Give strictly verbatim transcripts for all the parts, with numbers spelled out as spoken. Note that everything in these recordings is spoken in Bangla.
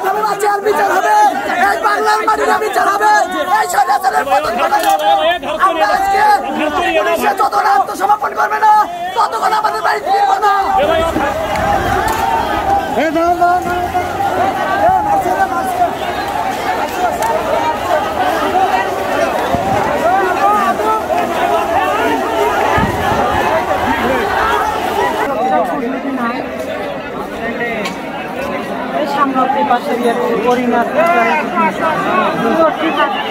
হবে বাচ্চার বিচার হবে, এই বাংলার মাটির বিচার হবে, এই স্বৈরাচারের পতন ঘটানো। আমরা আজকে পুলিশের যতক্ষণ আত্মসমর্পণ করবে না ততক্ষণ আমাদের বাড়ি ফিরবো না। সামনে পাশে পরিণাম ঠিক আছে।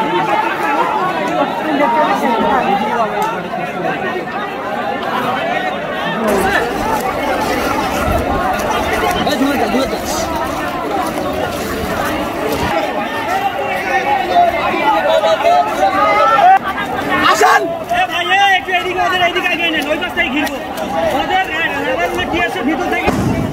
আসেন একটু এদিকে ওদের এইদিকে আগে নেন, ওই পাশটাই ঘিরবো ওদের কি আছে ভিতর থেকে।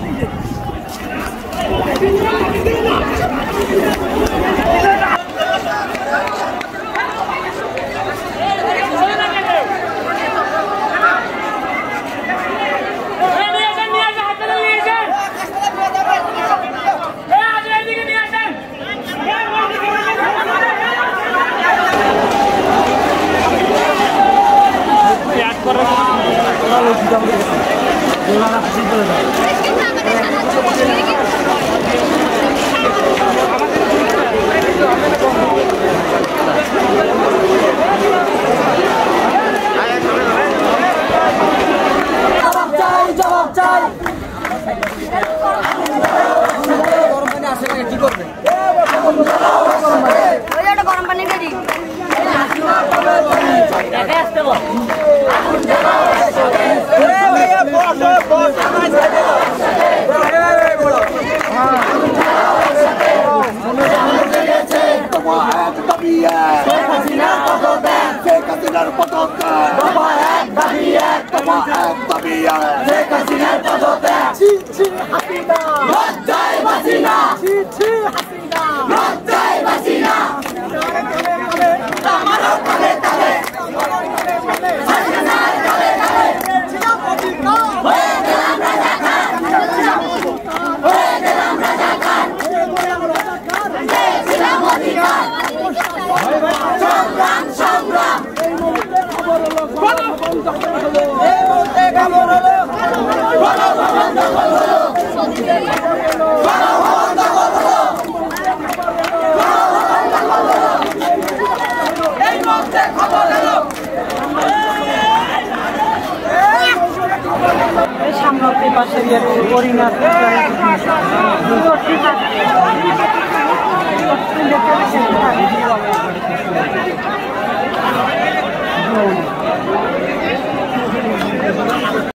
গরম পানি রেডি সামনে পাশে পরিণাম ঠিক আছে।